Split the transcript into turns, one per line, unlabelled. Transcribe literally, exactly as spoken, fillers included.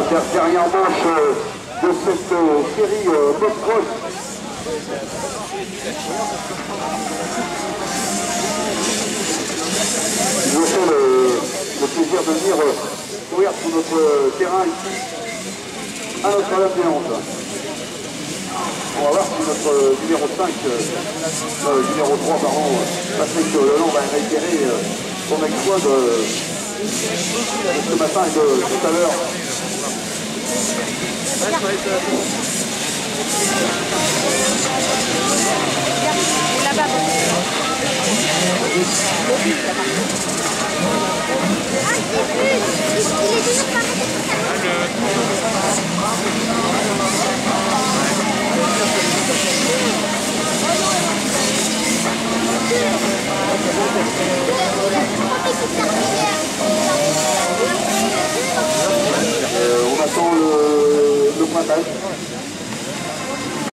dernière manche de cette série motocross. Nous avons fait le, le plaisir de venir courir sur notre terrain ici à Notre-Dame-des-Landes. On va voir si notre numéro cinq, euh, numéro trois, pardon, Patrick Leland va réitérer euh, son exploit de, de ce matin et de tout à l'heure.
Là-bas.
Euh, on attend le, le pointage.